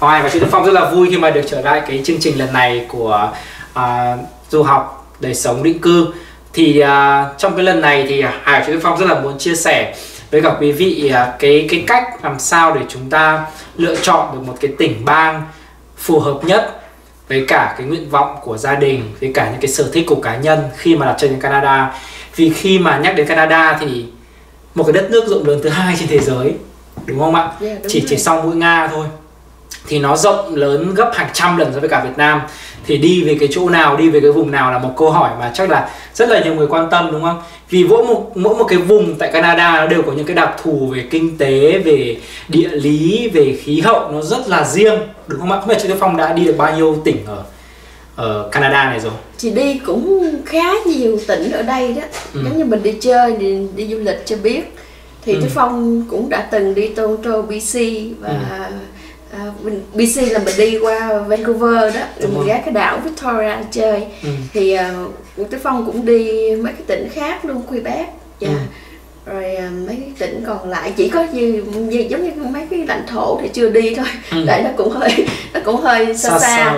Hoài và chị Đức Phong rất là vui khi mà được trở lại cái chương trình lần này của du học đời sống định cư. Thì trong cái lần này thì Hải và chị Đức Phong rất là muốn chia sẻ với cả quý vị cái cách làm sao để chúng ta lựa chọn được một cái tỉnh bang phù hợp nhất với cả cái nguyện vọng của gia đình, với cả những cái sở thích của cá nhân khi mà đặt chân đến Canada. Vì khi mà nhắc đến Canada thì một cái đất nước rộng lớn thứ hai trên thế giới, đúng không ạ? Chỉ sau mũi Nga thôi, thì nó rộng lớn gấp hàng trăm lần so với cả Việt Nam. Thì đi về cái chỗ nào, đi về cái vùng nào là một câu hỏi mà chắc là rất là nhiều người quan tâm, đúng không? Vì mỗi một cái vùng tại Canada nó đều có những cái đặc thù về kinh tế, về địa lý, về khí hậu nó rất là riêng, đúng không ạ? Không biết chị Đức Phong đã đi được bao nhiêu tỉnh ở Canada này rồi? Chị đi cũng khá nhiều tỉnh ở đây đó. Giống như mình đi chơi, đi du lịch cho biết. Thì Đức Phong cũng đã từng đi Toronto, BC và BC là mình đi qua Vancouver đó, rồi mình ghé cái đảo Victoria chơi. Thì Đức Phong cũng đi mấy cái tỉnh khác luôn, Quebec, rồi mấy cái tỉnh còn lại chỉ có giống như mấy cái lãnh thổ thì chưa đi thôi. Tại nó cũng hơi xa.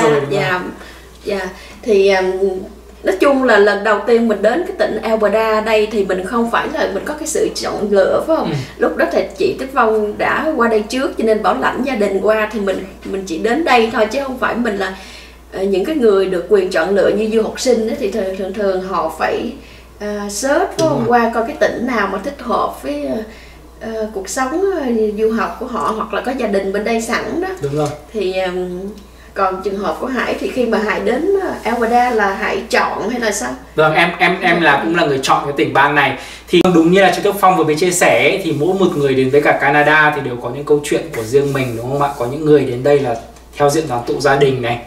Thì nói chung là lần đầu tiên mình đến cái tỉnh Alberta đây thì mình không phải là mình có cái sự chọn lựa, phải không? Lúc đó thì chị Đức Phong đã qua đây trước cho nên bảo lãnh gia đình qua, thì mình chỉ đến đây thôi, chứ không phải mình là những cái người được quyền chọn lựa như du học sinh đó, thì thường họ phải search qua coi cái tỉnh nào mà thích hợp với cuộc sống du học của họ, hoặc là có gia đình bên đây sẵn đó. Đúng rồi. Thì còn trường hợp của Hải thì khi mà Hải đến Alberta là Hải chọn hay là sao? Vâng, em cũng là người chọn cái tỉnh bang này. Thì đúng như là chị Đức Phong vừa mới chia sẻ thì mỗi một người đến với cả Canada thì đều có những câu chuyện của riêng mình, đúng không ạ? Có những người đến đây là theo diện đoàn tụ gia đình này,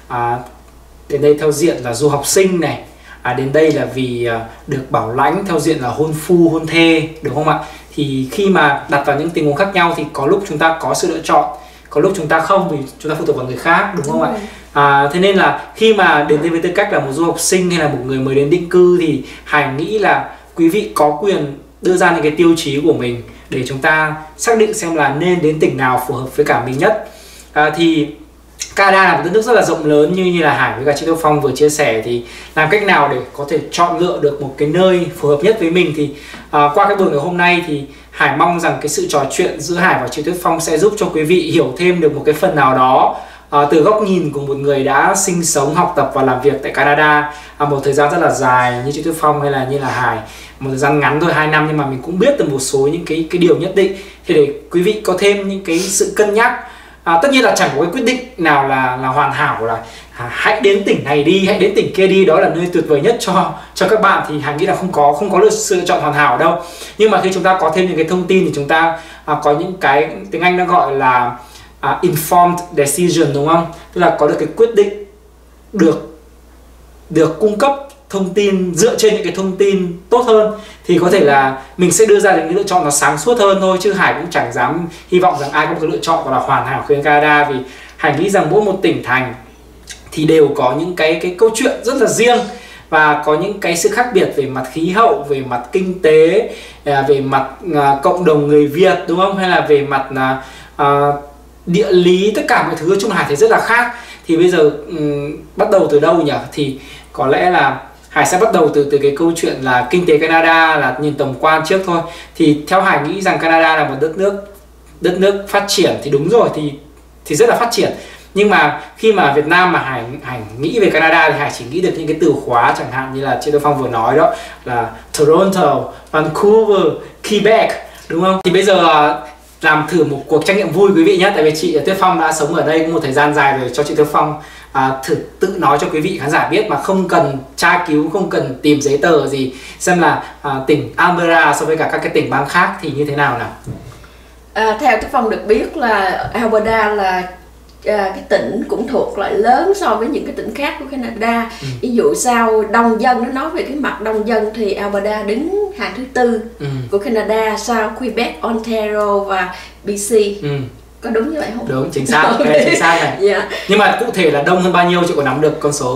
đến đây theo diện là du học sinh này, đến đây là vì được bảo lãnh theo diện là hôn phu, hôn thê, đúng không ạ? Thì khi mà đặt vào những tình huống khác nhau thì có lúc chúng ta có sự lựa chọn, có lúc chúng ta không, vì chúng ta phụ thuộc vào người khác, đúng không ạ? Thế nên là khi mà đến đây với tư cách là một du học sinh hay là một người mới đến định cư thì Hải nghĩ là quý vị có quyền đưa ra những cái tiêu chí của mình để chúng ta xác định xem là nên đến tỉnh nào phù hợp với cả mình nhất. Thì Canada là một đất nước rất là rộng lớn như là Hải với cả chị Đức Phong vừa chia sẻ, thì làm cách nào để có thể chọn lựa được một cái nơi phù hợp nhất với mình thì qua cái buổi ngày hôm nay thì Hải mong rằng cái sự trò chuyện giữa Hải và chị Đức Phong sẽ giúp cho quý vị hiểu thêm được một cái phần nào đó từ góc nhìn của một người đã sinh sống, học tập và làm việc tại Canada một thời gian rất là dài như chị Đức Phong hay là như là Hải, một thời gian ngắn thôi 2 năm, nhưng mà mình cũng biết được một số những cái điều nhất định, thì để quý vị có thêm những cái sự cân nhắc. Tất nhiên là chẳng có cái quyết định nào là hoàn hảo là hãy đến tỉnh này đi, hãy đến tỉnh kia đi, đó là nơi tuyệt vời nhất cho các bạn, thì Hải nghĩ là không có được sự lựa chọn hoàn hảo đâu. Nhưng mà khi chúng ta có thêm những cái thông tin thì chúng ta có những cái tiếng Anh nó gọi là informed decision, đúng không? Tức là có được cái quyết định được cung cấp thông tin dựa trên những cái thông tin tốt hơn, thì có thể là mình sẽ đưa ra những cái lựa chọn nó sáng suốt hơn thôi. Chứ Hải cũng chẳng dám hy vọng rằng ai có một cái lựa chọn gọi là hoàn hảo khi đến Canada, vì Hải nghĩ rằng mỗi một tỉnh thành thì đều có những cái câu chuyện rất là riêng, và có những cái sự khác biệt về mặt khí hậu, về mặt kinh tế, về mặt cộng đồng người Việt, đúng không? Hay là về mặt địa lý, tất cả mọi thứ chung Hải thấy rất là khác. Thì bây giờ bắt đầu từ đâu nhỉ? Thì có lẽ là Hải sẽ bắt đầu từ cái câu chuyện là kinh tế Canada, là nhìn tổng quan trước thôi. Thì theo Hải nghĩ rằng Canada là một đất nước phát triển, thì đúng rồi, thì rất là phát triển. Nhưng mà khi mà Việt Nam mà Hải nghĩ về Canada thì Hải chỉ nghĩ được những cái từ khóa chẳng hạn như là chị Đức Phong vừa nói đó, là Toronto, Vancouver, Quebec, đúng không? Thì bây giờ làm thử một cuộc trắc nghiệm vui quý vị nhé. Tại vì chị Tuyết Phong đã sống ở đây cũng một thời gian dài rồi, cho chị Tuyết Phong thử tự nói cho quý vị khán giả biết mà không cần tra cứu, không cần tìm giấy tờ gì, xem là tỉnh Alberta so với cả các cái tỉnh bang khác thì như thế nào nào. Theo Tuyết Phong được biết là Alberta là cái tỉnh cũng thuộc loại lớn so với những cái tỉnh khác của Canada. Ví dụ sau đông dân, nó nói về cái mặt đông dân thì Alberta đứng hàng thứ 4 của Canada, sau Quebec, Ontario và BC. Có đúng như vậy không? Đúng, chính xác, chính xác này. Nhưng mà cụ thể là đông hơn bao nhiêu, chị có nắm được con số không?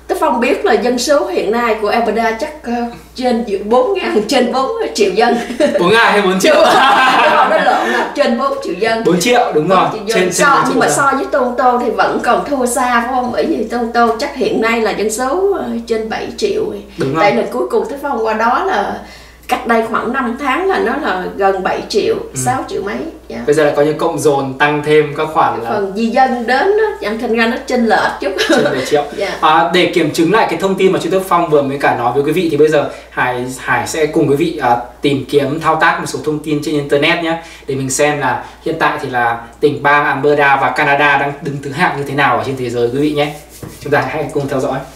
Tức Phong biết là dân số hiện nay của Alberta chắc trên 4.000, trên 4 triệu dân. 4.000 hay 4 triệu? Nó lộn là trên 4 triệu dân. 4 triệu đúng rồi. Nhưng mà so với Toronto thì vẫn còn thua xa phải không? Bởi vì Toronto chắc hiện nay là dân số trên 7 triệu. Đúng Tại lần cuối cùng Tức Phong qua đó là cách đây khoảng 5 tháng là nó là gần 7 triệu, 6 triệu mấy. Bây giờ là có những cộng dồn tăng thêm các khoản là phần di dân đến đó, thành ra nó chênh lệch chút. Trên 7 triệu. Để kiểm chứng lại cái thông tin mà chú Đức Phong vừa mới cả nói với quý vị thì bây giờ Hải sẽ cùng quý vị tìm kiếm thao tác một số thông tin trên internet nhé, để mình xem là hiện tại thì là tỉnh bang Alberta và Canada đang đứng thứ hạng như thế nào ở trên thế giới quý vị nhé. Chúng ta hãy cùng theo dõi.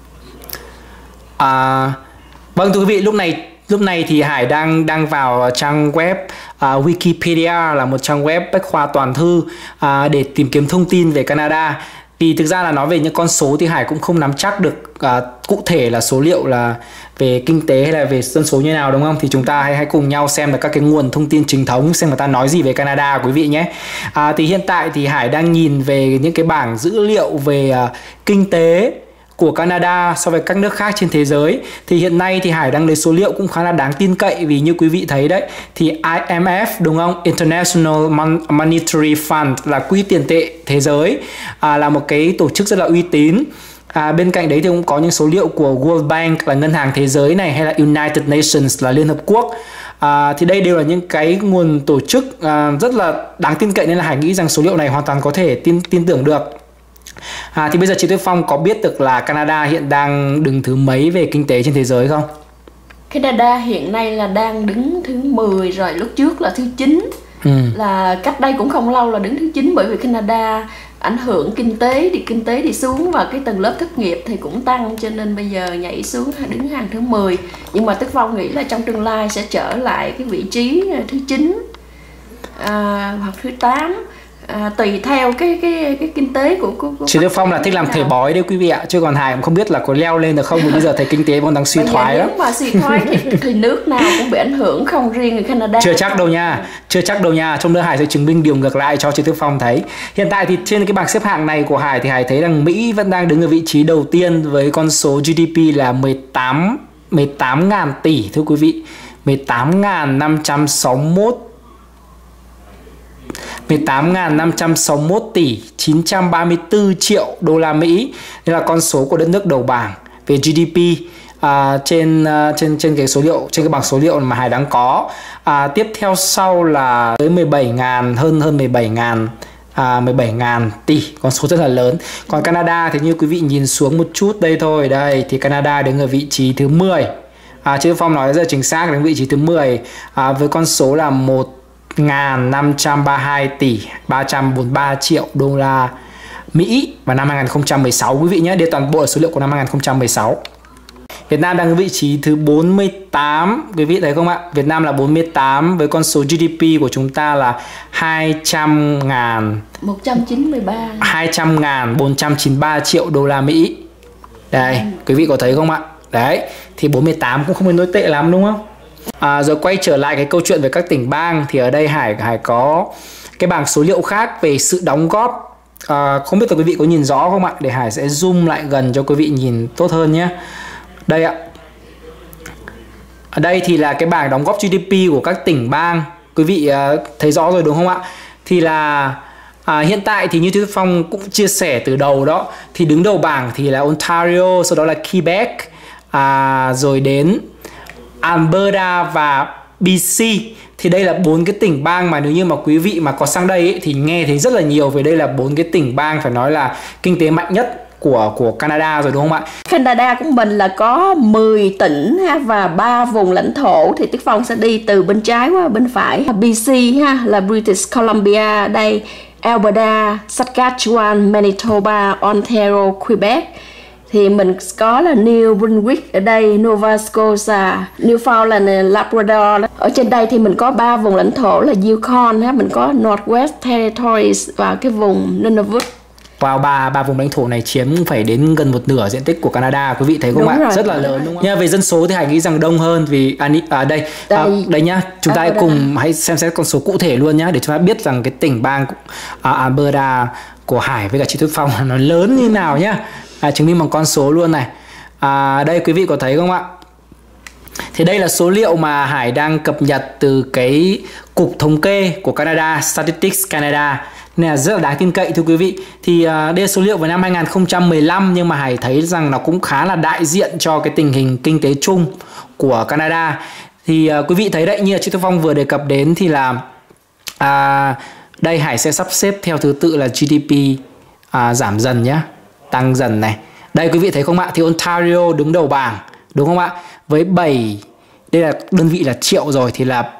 Vâng thưa quý vị, lúc này thì Hải đang vào trang web Wikipedia, là một trang web bách khoa toàn thư để tìm kiếm thông tin về Canada. Thì thực ra là nói về những con số thì Hải cũng không nắm chắc được cụ thể là số liệu là về kinh tế hay là về dân số như nào, đúng không? Thì chúng ta hãy cùng nhau xem là các cái nguồn thông tin chính thống, xem người ta nói gì về Canada quý vị nhé. Thì hiện tại thì Hải đang nhìn về những cái bảng dữ liệu về kinh tế của Canada so với các nước khác trên thế giới. Thì hiện nay thì Hải đang lấy số liệu cũng khá là đáng tin cậy, vì như quý vị thấy đấy thì IMF đúng không, International Monetary Fund là quỹ tiền tệ thế giới, là một cái tổ chức rất là uy tín. Bên cạnh đấy thì cũng có những số liệu của World Bank là ngân hàng thế giới này, hay là United Nations là Liên Hợp Quốc. Thì đây đều là những cái nguồn tổ chức rất là đáng tin cậy, nên là Hải nghĩ rằng số liệu này hoàn toàn có thể tin tưởng được. Thì bây giờ chị Tuyết Phong có biết được là Canada hiện đang đứng thứ mấy về kinh tế trên thế giới không? Canada hiện nay là đang đứng thứ 10 rồi, lúc trước là thứ 9. Là cách đây cũng không lâu là đứng thứ 9, bởi vì Canada ảnh hưởng kinh tế đi xuống và cái tầng lớp thất nghiệp thì cũng tăng, cho nên bây giờ nhảy xuống đứng hàng thứ 10. Nhưng mà Tuyết Phong nghĩ là trong tương lai sẽ trở lại cái vị trí thứ 9 hoặc thứ 8. Tùy theo cái kinh tế của chị Đức Phong là thích làm thầy bói đấy quý vị ạ, chứ còn Hải cũng không biết là có leo lên được không, vì bây giờ thấy kinh tế vẫn đang suy thoái lắm. Nếu mà suy thoái thì nước nào cũng bị ảnh hưởng, không riêng người Canada. Chưa chắc đâu nha, trong nữa Hải sẽ chứng minh điều ngược lại cho chị Đức Phong thấy. Hiện tại thì trên cái bảng xếp hạng này của Hải thì Hải thấy rằng Mỹ vẫn đang đứng ở vị trí đầu tiên với con số GDP là 18.000 tỷ thưa quý vị, 18.561 tỷ 934 triệu đô la Mỹ. Đây là con số của đất nước đầu bảng về GDP trên cái số liệu, trên cái bảng số liệu mà Hải đang có. Tiếp theo sau là tới 17.000, hơn 17.000 tỷ, con số rất là lớn. Còn Canada thì như quý vị nhìn xuống một chút đây thôi, đây thì Canada đứng ở vị trí thứ 10. Chứ Phong nói rất là chính xác, đến vị trí thứ 10 với con số là 1.532 tỷ 343 triệu đô la Mỹ vào năm 2016 quý vị nhé. Đây toàn bộ là số liệu của năm 2016. Việt Nam đang ở vị trí thứ 48, quý vị thấy không ạ? Việt Nam là 48 với con số GDP của chúng ta là 200.493 triệu đô la Mỹ. Đây, quý vị có thấy không ạ? Đấy, thì 48 cũng không phải nói tệ lắm đúng không? Rồi quay trở lại cái câu chuyện về các tỉnh bang, thì ở đây Hải có cái bảng số liệu khác về sự đóng góp. Không biết là quý vị có nhìn rõ không ạ? Để Hải sẽ zoom lại gần cho quý vị nhìn tốt hơn nhé. Đây ạ. Ở đây thì là cái bảng đóng góp GDP của các tỉnh bang. Quý vị thấy rõ rồi đúng không ạ? Thì là hiện tại thì như Tuyết Phong cũng chia sẻ từ đầu đó, thì đứng đầu bảng thì là Ontario, sau đó là Quebec, rồi đến Alberta và BC. Thì đây là 4 cái tỉnh bang mà nếu như mà quý vị mà có sang đây ấy, thì nghe thấy rất là nhiều về đây là 4 cái tỉnh bang phải nói là kinh tế mạnh nhất của Canada rồi đúng không ạ? Canada của mình là có 10 tỉnh và 3 vùng lãnh thổ, thì Tuyết Phong sẽ đi từ bên trái qua bên phải. BC là British Columbia, đây Alberta, Saskatchewan, Manitoba, Ontario, Quebec. Thì mình có là New Brunswick ở đây, Nova Scotia, Newfoundland, Labrador. Ở trên đây thì mình có 3 vùng lãnh thổ là Yukon, mình có Northwest Territories và cái vùng Nunavut. Wow, ba vùng lãnh thổ này chiếm phải đến gần một nửa diện tích của Canada, quý vị thấy không ạ? Rất là lớn đúng không? Nhưng về dân số thì Hải nghĩ rằng đông hơn, vì đây nhá, chúng ta cùng hãy xem xét con số cụ thể luôn nhá, để chúng ta biết rằng cái tỉnh bang Alberta của Hải với cả chị Tuyết Phong nó lớn như nào nhá. chứng minh bằng con số luôn này. Đây quý vị có thấy không ạ? Thì đây là số liệu mà Hải đang cập nhật từ cái cục thống kê của Canada, Statistics Canada, nên là rất là đáng tin cậy thưa quý vị. Thì đây là số liệu về năm 2015, nhưng mà Hải thấy rằng nó cũng khá là đại diện cho cái tình hình kinh tế chung của Canada. Thì quý vị thấy đấy, như là Chị Tuyết Phong vừa đề cập đến thì là đây Hải sẽ sắp xếp theo thứ tự là GDP giảm dần nhé, tăng dần này. Đây quý vị thấy không ạ? Thì Ontario đứng đầu bảng, đúng không ạ? Với đây là đơn vị là triệu rồi, thì là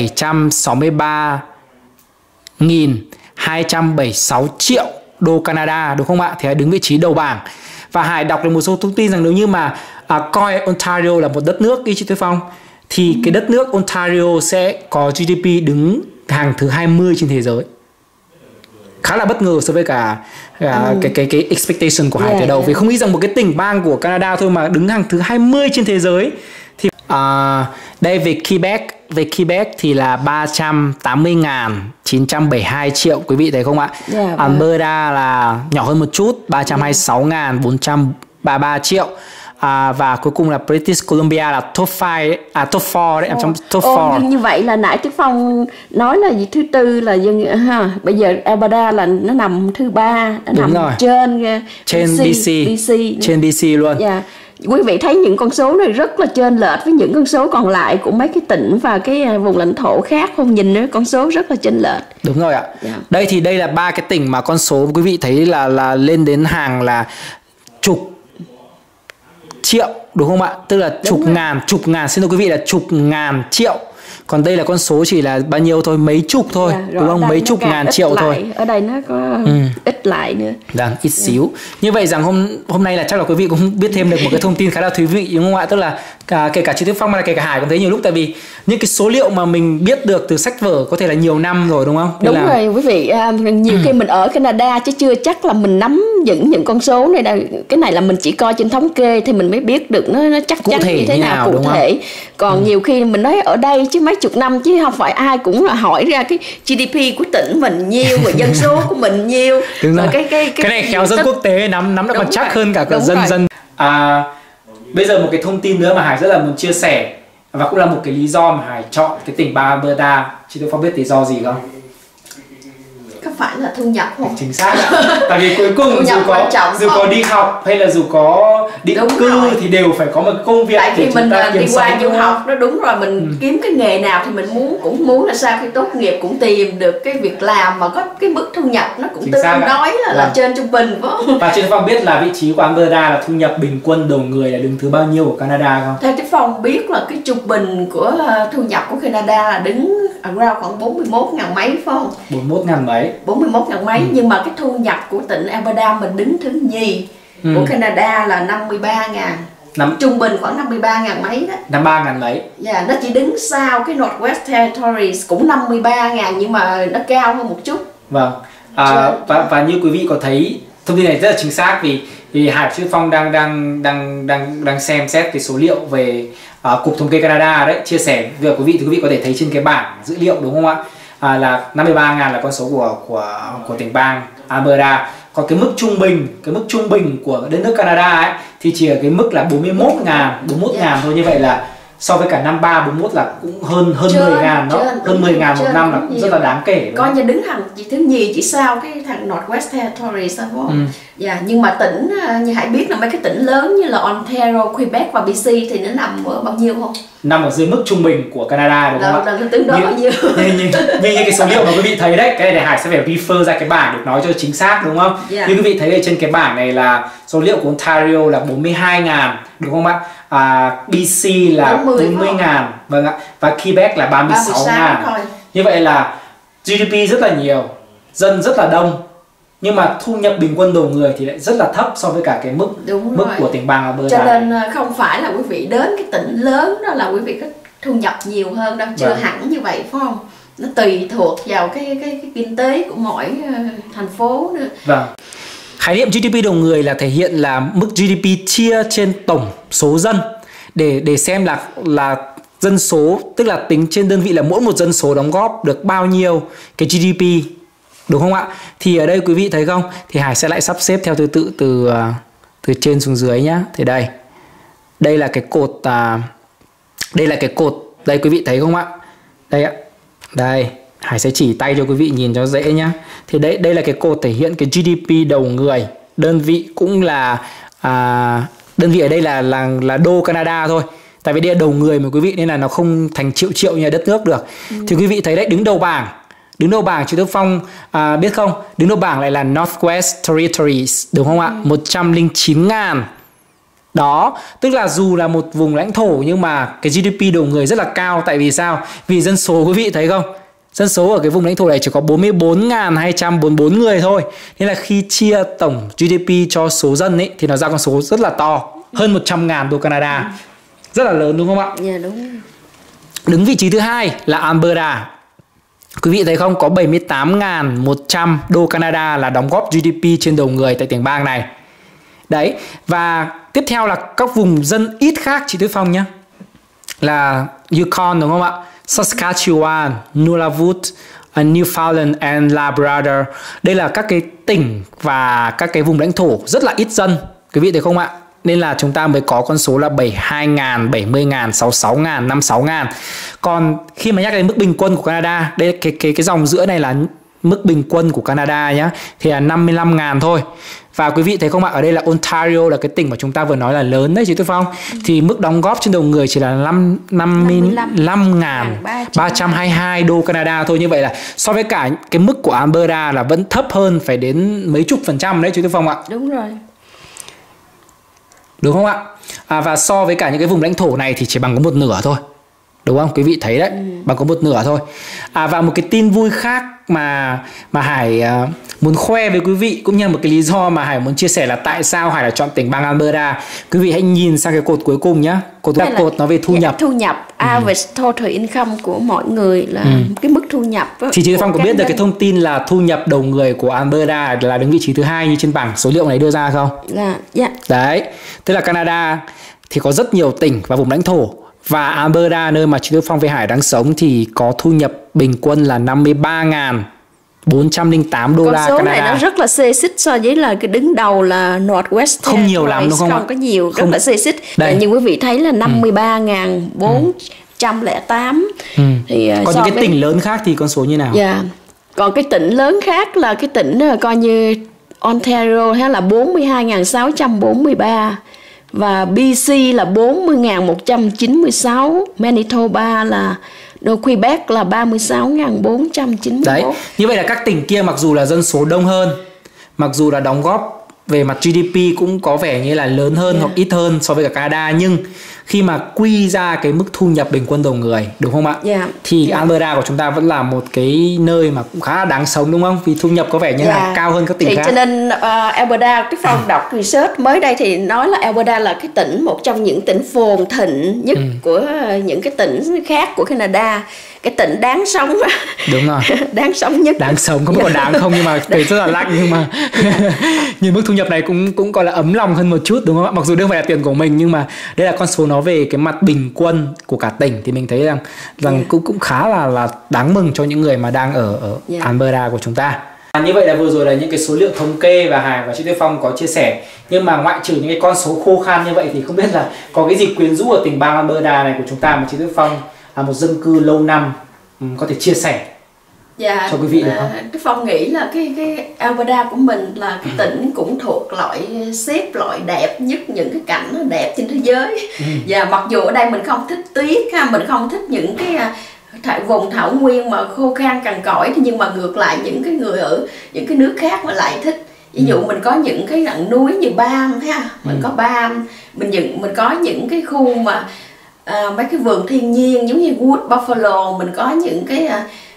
763.276 triệu đô Canada, đúng không ạ? Thì Hải đứng vị trí đầu bảng. Và Hải đọc được một số thông tin rằng nếu như mà coi Ontario là một đất nước đi chị Tuyết Phong, thì cái đất nước Ontario sẽ có GDP đứng hàng thứ 20 trên thế giới. Khá là bất ngờ so với cả cái expectation của Hải từ đầu. Vì không nghĩ rằng một cái tỉnh bang của Canada thôi mà đứng hàng thứ 20 trên thế giới. Thì đây về Quebec thì là 380.972 triệu, quý vị thấy không ạ? Alberta là nhỏ hơn một chút, 326.433 triệu. Và cuối cùng là British Columbia là top 4 đấy, trong top 4. Như vậy là nãy Tuyết Phong nói là gì, thứ tư là dân ha. Bây giờ Alberta là nó nằm thứ 3, nó nằm rồi. trên BC. Trên BC luôn. Quý vị thấy những con số này rất là chênh lệch với những con số còn lại của mấy cái tỉnh và cái vùng lãnh thổ khác, không nhìn nữa, con số rất là chênh lệch. Đúng rồi ạ. Đây thì đây là 3 cái tỉnh mà con số quý vị thấy là lên đến hàng là chục triệu, đúng không ạ? Tức là chục ngàn, xin lỗi quý vị, là chục ngàn triệu. Còn đây là con số chỉ là bao nhiêu thôi, mấy chục thôi, đúng không? Mấy chục ngàn triệu lại thôi. Ở đây nó có ít lại nữa. Ít xíu. Như vậy rằng hôm nay là chắc là quý vị cũng biết thêm được một cái thông tin khá là thú vị, đúng không ạ? Tức là kể cả Chị Tuyết Phong hay là kể cả Hải cũng thấy nhiều lúc, tại vì những cái số liệu mà mình biết được từ sách vở có thể là nhiều năm rồi, đúng không? Đúng rồi quý vị, nhiều khi mình ở Canada chứ chưa chắc là mình nắm vững những con số này đâu. Cái này là mình chỉ coi trên thống kê thì mình mới biết được nó chắc chắn như thế nào cụ thể. Còn nhiều khi mình nói ở đây chứ mấy chục năm, chứ không phải ai cũng là hỏi ra cái GDP của tỉnh mình nhiêu và dân số của mình nhiêu. Đúng rồi. Cái này khéo dân quốc tế nắm nó còn chắc hơn cả dân. Bây giờ một cái thông tin nữa mà Hải rất là muốn chia sẻ, và cũng là một cái lý do mà Hải chọn cái tỉnh bang Alberta. Chị Tuyết Phong biết lý do gì không? Có phải là thu nhập không? Chính xác ạ. Tại vì cuối cùng dù có đi học hay là dù có định cư thì đều phải có một công việc. Tại khi mình đi qua du học đó, đúng rồi, mình kiếm cái nghề nào thì mình cũng muốn là sau khi tốt nghiệp cũng tìm được cái việc làm mà có cái mức thu nhập nó cũng tương đối là trên trung bình, phải không? Và chị Tuyết Phong biết là vị trí của Alberta là thu nhập bình quân đầu người là đứng thứ bao nhiêu của Canada không? Theo Tuyết Phong biết là cái trung bình của thu nhập của Canada là đứng around khoảng 41.000 mấy, phải không? 41.000 mấy. 41.000 mấy, nhưng mà cái thu nhập của tỉnh Alberta mình đứng thứ nhì của Canada là 53.000. Trung bình khoảng 53.000 mấy đó. 53.000 mấy. Nó chỉ đứng sau cái Northwest Territories cũng 53.000, nhưng mà nó cao hơn một chút. Vâng. Và như quý vị có thấy thông tin này rất là chính xác, vì Hải Tuyết Phong đang xem xét cái số liệu về cục thống kê Canada đấy, chia sẻ với quý vị, thì quý vị có thể thấy trên cái bảng dữ liệu, đúng không ạ? Là 53.000 là con số của tỉnh bang Alberta. Còn cái mức trung bình của đất nước Canada ấy thì chỉ ở cái mức là 41.000 thôi. Như vậy là so với cả năm 43-41 là cũng hơn 10.000 đó, hơn 10.000 một năm là cũng rất là đáng kể. Coi như đứng hàng thứ nhì chỉ sau cái thằng Northwest Territories đúng không? Nhưng mà tỉnh như Hải biết là mấy cái tỉnh lớn như là Ontario, Quebec và BC thì nó nằm ở bao nhiêu không? Nằm ở dưới mức trung bình của Canada, đúng không ạ? Là tương đối bao nhiêu? Như cái số liệu mà quý vị thấy đấy, cái này Hải sẽ phải refer ra cái bảng để nói cho chính xác, đúng không? Như quý vị thấy ở trên cái bảng này là số liệu của Ontario là 42.000, đúng không ạ? BC là 40.000, vâng ạ, và Quebec là 36.000. Như vậy là GDP rất là nhiều, dân rất là đông, nhưng mà thu nhập bình quân đầu người thì lại rất là thấp so với cả cái mức của tỉnh bang Alberta. Cho nên không phải là quý vị đến cái tỉnh lớn đó là quý vị có thu nhập nhiều hơn đâu, chưa hẳn như vậy, phải không? Nó tùy thuộc vào cái kinh tế của mỗi thành phố nữa. Vâng. Khái niệm GDP đầu người là thể hiện là mức GDP chia trên tổng số dân, để xem là dân số, tức là tính trên đơn vị là mỗi một dân số đóng góp được bao nhiêu cái GDP, đúng không ạ? Thì ở đây quý vị thấy không? Thì Hải sẽ lại sắp xếp theo thứ tự từ từ trên xuống dưới nhá. Thì đây là cái cột đây quý vị thấy không ạ? Đây ạ. Đây, Hải sẽ chỉ tay cho quý vị nhìn cho dễ nhá. Thì đây là cái cột thể hiện cái GDP đầu người. Đơn vị cũng là đơn vị ở đây là đô Canada thôi. Tại vì đây là đầu người mà quý vị, nên là nó không thành triệu như đất nước được. Thì quý vị thấy đấy, đứng đầu bảng chị Đức Phong biết không? Đứng đầu bảng lại là Northwest Territories, đúng không ạ? 109.000. Đó, tức là dù là một vùng lãnh thổ nhưng mà cái GDP đầu người rất là cao. Tại vì sao? Vì dân số, quý vị thấy không? Dân số ở cái vùng lãnh thổ này chỉ có 44.244 người thôi. Nên là khi chia tổng GDP cho số dân ấy thì nó ra con số rất là to, hơn 100.000 đô Canada. Rất là lớn đúng không ạ? Dạ đúng. Đứng vị trí thứ hai là Alberta. Quý vị thấy không? Có 78.100 đô Canada là đóng góp GDP trên đầu người tại tiểu bang này. Đấy. Và tiếp theo là các vùng dân ít khác chị Tuyết Phong nhé. Là Yukon đúng không ạ? Saskatchewan, Nunavut, Newfoundland and Labrador. Đây là các cái tỉnh và các cái vùng lãnh thổ rất là ít dân. Quý vị thấy không ạ? Nên là chúng ta mới có con số là 72.000, 70.000, 66.000, 56.000. Còn khi mà nhắc đến mức bình quân của Canada, đây cái dòng giữa này là mức bình quân của Canada nhé, thì là 55.000 thôi. Và quý vị thấy không ạ, ở đây là Ontario, là cái tỉnh mà chúng ta vừa nói là lớn đấy chị Tuyết Phong. Thì mức đóng góp trên đầu người chỉ là 55.322 đô Canada thôi. Như vậy là so với cả cái mức của Alberta là vẫn thấp hơn, phải đến mấy chục % đấy chị Tuyết Phong ạ. Đúng rồi. Đúng không ạ? Và so với cả những cái vùng lãnh thổ này thì chỉ bằng có một nửa thôi. Đúng không? Quý vị thấy đấy, bằng có một nửa thôi. Và một cái tin vui khác mà Hải muốn khoe với quý vị, cũng như là một cái lý do mà Hải muốn chia sẻ là tại sao Hải đã chọn tỉnh bang Alberta. Quý vị hãy nhìn sang cái cột cuối cùng nhé. Cột nó về thu nhập. Thu nhập, average total income của mọi người là cái mức thu nhập. Thì chị Phong có biết được cái thông tin là thu nhập đầu người của Alberta là đứng vị trí thứ 2 như trên bảng số liệu này đưa ra không? Dạ. Đấy, tức là Canada thì có rất nhiều tỉnh và vùng lãnh thổ. Và Alberta, nơi mà chị Đức Phong với Hải đang sống, thì có thu nhập bình quân là 53.408 đô la Canada. Con số này nó rất là xê xích so với là cái đứng đầu là Northwest. Không nhiều lắm đúng không ạ? Không có nhiều, rất là xê xích. Nhưng quý vị thấy là 53.408. Thì còn những cái tỉnh lớn khác thì con số như nào? Dạ. Còn cái tỉnh lớn khác là cái tỉnh coi như Ontario hay là 42.643. Và BC là 40.196, Manitoba là Quebec là 36.491. Đấy, như vậy là các tỉnh kia mặc dù là dân số đông hơn, mặc dù là đóng góp về mặt GDP cũng có vẻ như là lớn hơn hoặc ít hơn so với cả Canada, nhưng khi mà quy ra cái mức thu nhập bình quân đầu người, đúng không ạ? Thì Alberta của chúng ta vẫn là một cái nơi mà cũng khá là đáng sống, đúng không? Vì thu nhập có vẻ như là cao hơn các tỉnh khác. Cho nên Alberta, cái Phong đọc research mới đây thì nói là Alberta là cái tỉnh, một trong những tỉnh phồn thịnh nhất của những cái tỉnh khác của Canada. Cái tỉnh đáng sống. Đúng rồi. Đáng sống nhất. Đáng sống, không biết còn đáng không, nhưng mà trời rất là lạnh, nhưng mà nhìn mức thu nhập này cũng gọi là ấm lòng hơn một chút, đúng không ạ? Mặc dù đây không phải là tiền của mình, nhưng mà đây là con số nó về cái mặt bình quân của cả tỉnh, thì mình thấy rằng cũng khá là đáng mừng cho những người mà đang ở Alberta của chúng ta. Như vậy là vừa rồi là những cái số liệu thống kê và Hải và chị Tuyết Phong có chia sẻ. Nhưng mà ngoại trừ những cái con số khô khan như vậy thì không biết là có cái gì quyến rũ ở tỉnh bang Alberta này của chúng ta mà chị Tuyết Phong là một dân cư lâu năm có thể chia sẻ cho quý vị được không? Tuyết Phong nghĩ là cái Alberta của mình là cái tỉnh cũng thuộc xếp loại đẹp nhất, những cái cảnh nó đẹp trên thế giới. Và mặc dù ở đây mình không thích tuyết, mình không thích những cái vùng thảo nguyên mà khô khan cằn cỗi, nhưng mà ngược lại những cái người ở những cái nước khác mà lại thích. Ví dụ mình có những cái rặng núi như Banff ha, mình có Banff, mình có những cái khu mà mấy cái vườn thiên nhiên giống như Wood Buffalo, mình có những cái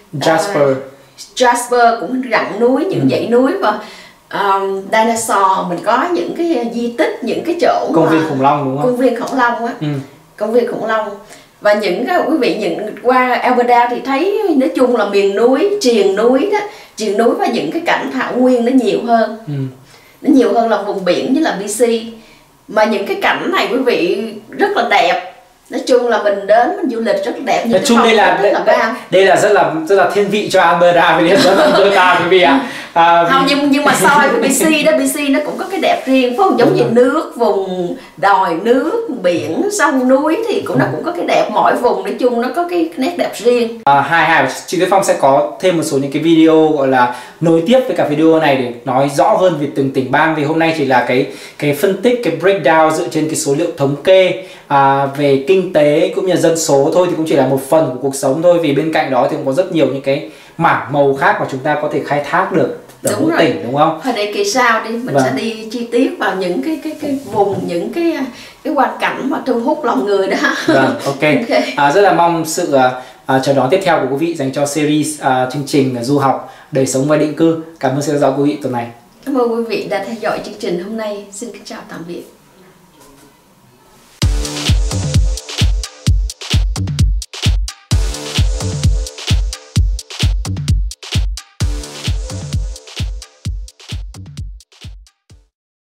Jasper cũng rặng núi, những dãy núi, và Dinosaur mình có những cái di tích, những cái chỗ công viên khủng long, đúng không? Công viên khủng long á, công viên khủng long. Và những quý vị nhìn qua Alberta thì thấy nói chung là miền núi, triền núi đó, triền núi và những cái cảnh thảo nguyên nó nhiều hơn. Nó nhiều hơn là vùng biển như là BC. Mà những cái cảnh này quý vị rất là đẹp. Nói chung là mình đến mình du lịch rất đẹp. Nói chung đây là rất là thiên vị cho Alberta với Alberta quý vị ạ. Không, nhưng mà so với BC đó, BC nó cũng có cái đẹp riêng, phải không? Giống như nước, vùng đồi nước, biển, sông núi thì nó cũng có cái đẹp, mỗi vùng nói chung nó có cái nét đẹp riêng. Chị Tuyết Phong sẽ có thêm một số những cái video gọi là nối tiếp với cả video này để nói rõ hơn về từng tỉnh bang. Vì hôm nay chỉ là cái phân tích, cái breakdown dựa trên cái số liệu thống kê về kinh tế cũng như là dân số thôi, thì cũng chỉ là một phần của cuộc sống thôi. Vì bên cạnh đó thì cũng có rất nhiều những cái mảng màu khác mà chúng ta có thể khai thác được ở mỗi tỉnh, đúng không? Hồi để kỳ sau đi mình sẽ đi chi tiết vào những cái vùng, những cái hoàn cảnh mà thu hút lòng người đó. Vâng, ok. Rất là mong sự chờ đón tiếp theo của quý vị dành cho series chương trình du học, đời sống và định cư. Cảm ơn sự theo dõi quý vị tuần này. Cảm ơn quý vị đã theo dõi chương trình hôm nay. Xin kính chào tạm biệt.